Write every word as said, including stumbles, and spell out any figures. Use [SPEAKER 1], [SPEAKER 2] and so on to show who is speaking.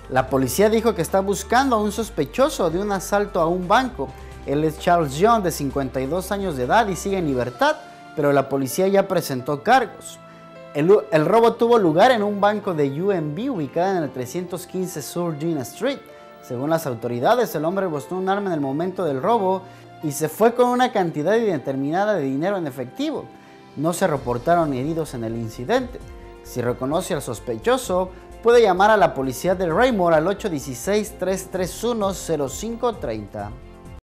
[SPEAKER 1] La policía dijo que está buscando a un sospechoso de un asalto a un banco. Él es Charles Young, de cincuenta y dos años de edad y sigue en libertad, pero la policía ya presentó cargos. El, el robo tuvo lugar en un banco de U M B ubicado en el trescientos quince Sur Jean Street. Según las autoridades, el hombre mostró un arma en el momento del robo y se fue con una cantidad indeterminada de dinero en efectivo. No se reportaron heridos en el incidente. Si reconoce al sospechoso, puede llamar a la policía de Raymore al ocho uno seis, tres tres uno, cero cinco tres cero.